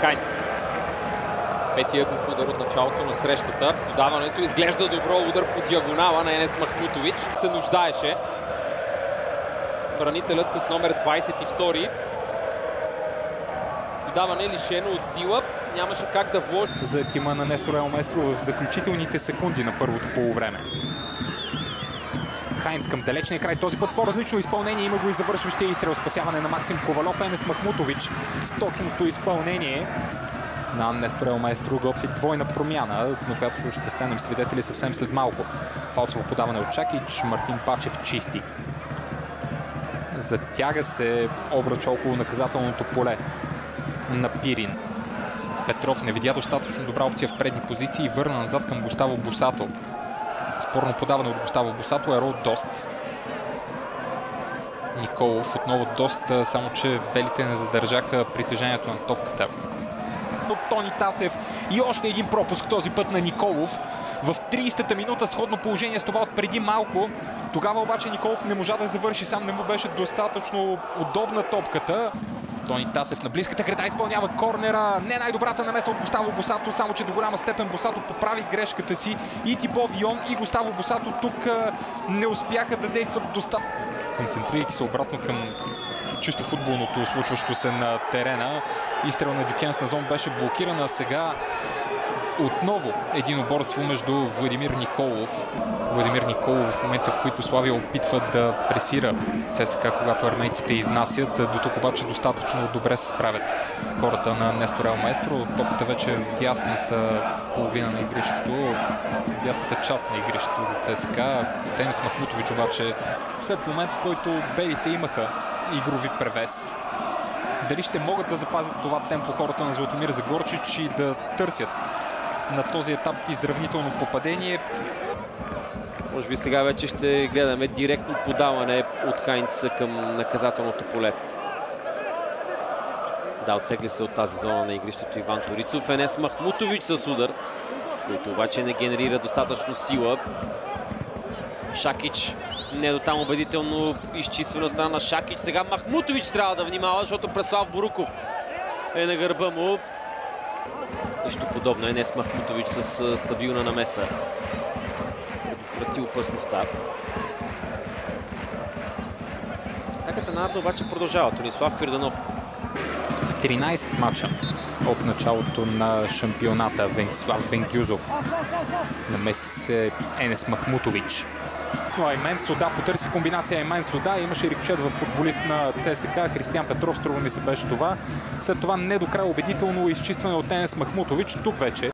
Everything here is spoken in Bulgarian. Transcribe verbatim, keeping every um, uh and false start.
Хайнц. Пети ъгов удар от началото на срещата. Подаването изглежда добро, удар по диагонала на Енес Махмутович. Се нуждаеше бранителят с номер двайсет и втори. Подаване лишено от сила. Нямаше как да вложи. За тима на Нестор Ел Маестро в заключителните секунди на първото полувреме. Хайнц към далечния край. Този път по-различно изпълнение. Има го и завършващия изстрел. Спасяване на Максим Ковалов. Енес Махмутович с точното изпълнение на Нестор Ел Маестро готви двойна промяна, на която ще станем свидетели съвсем след малко. Фалсово подаване от Шакич. Мартин Пачев чисти. Затяга се обръча около наказателното поле на Пирин. Петров не видя достатъчно добра опция в предни позиции и върна назад към Густаво Босато. Спорно подаване от Густаво Босато. Ерол Дост. Николов отново Дост, само че белите не задържаха притежанието на топката. От Тони Тасев и още един пропуск, този път на Николов. В тридесетата минута сходно положение с това от преди малко. Тогава обаче Николов не можа да завърши сам, не му беше достатъчно удобна топката. Тони Тасев на близката града изпълнява корнера. Не най-добрата намеса от Густаво Босато, само че до голяма степен Босато поправи грешката си. И Тибо Вион, и Густаво Босато тук не успяха да действат достатъчно. Концентрирайки се обратно към чисто футболното случващо се на терена. Изстрел на Дюкенс на зон беше блокирана. Сега отново един оборство между Владимир Николов. Владимир Николов в момента, в които Славия опитва да пресира ЦСКА, когато армейците изнасят. До тук обаче достатъчно добре се справят хората на Нестор Ел Маестро. Топката вече е в дясната половина на игрището, в дясната част на игрището за ЦСКА. Енес Махмутович обаче след момент, в който белите имаха игрови превес. Дали ще могат да запазят това темпо хората на Златомир Загорчич и да търсят на този етап изравнително попадение? Може би сега вече ще гледаме директно подаване от Хайнц към наказателното поле. Да, оттегли се от тази зона на игрището Иван Торицов. Енес Махмутович с удар, който обаче не генерира достатъчно сила. Шакич не до там убедително изчиствено страна на Шакич. Сега Махмутович трябва да внимава, защото Преслав Боруков е на гърба му. Нищо подобно. Енес Махмутович с стабилна намеса предотврати опасността. Атаката на Арда обаче продължава. Тонислав Фирданов. В тринайсет мача от началото на шампионата Венцислав Бенгюзов намеси се Енес Махмутович. Аймен Сода потърси комбинация Аймен Сода. Имаше рикошет в футболист на ЦСКА. Християн Петров, струва ми се беше това. След това не до края убедително изчистване от Енес Махмутович. Тук вече